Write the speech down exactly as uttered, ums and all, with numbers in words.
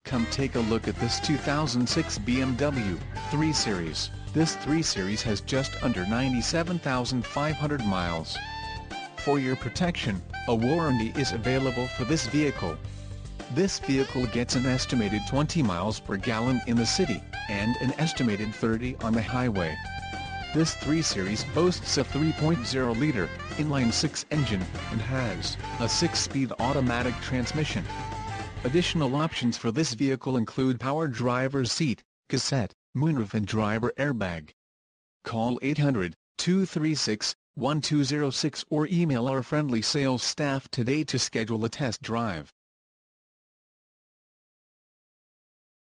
Come take a look at this two thousand six B M W three Series. This three Series has just under ninety-seven thousand five hundred miles. For your protection, a warranty is available for this vehicle. This vehicle gets an estimated twenty miles per gallon in the city, and an estimated thirty on the highway. This three Series boasts a three point oh liter, inline-six engine, and has a six-speed automatic transmission. Additional options for this vehicle include power driver's seat, cassette, moonroof and driver airbag. Call eight hundred, two three six, one two zero six or email our friendly sales staff today to schedule a test drive.